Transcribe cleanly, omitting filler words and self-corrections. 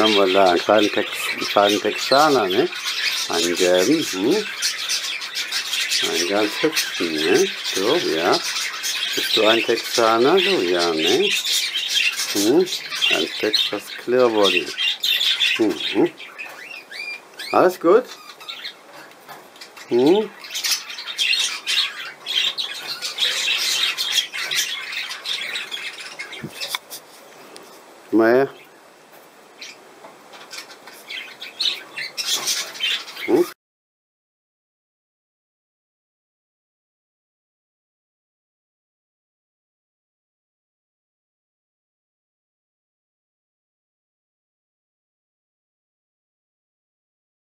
haben wir da? Einen kleinen Texaner, ne? Einen gelben, einen ganz hübschen, ne? So, ja. Bist du ein Texaner? So, ja, ne? Ein Texas Clearbody. Alles gut? Mal her.